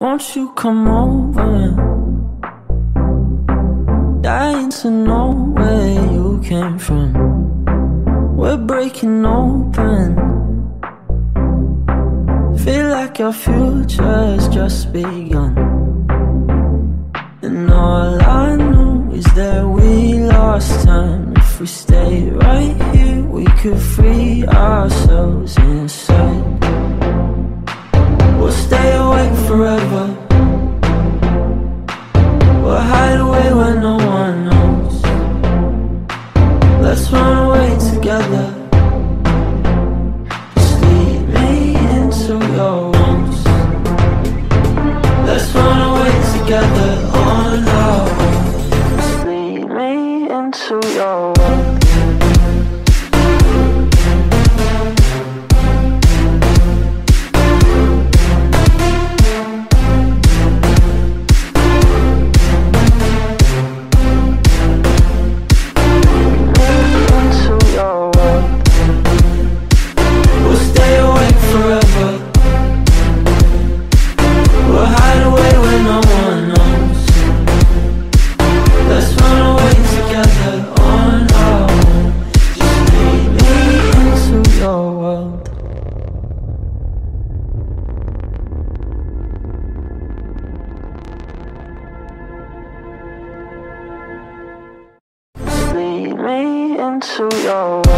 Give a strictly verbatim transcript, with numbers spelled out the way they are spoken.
Won't you come over? Dying to know where you came from. We're breaking open. Feel like your future's just begun. And all I know is that we lost time. If we stay right here, we could free ourselves inside. We'll stay awake forever. We'll hide away where no one knows. Let's run away together. Just lead me into your arms. Let's run away together on our own. Just lead me into your arms. Lead me into your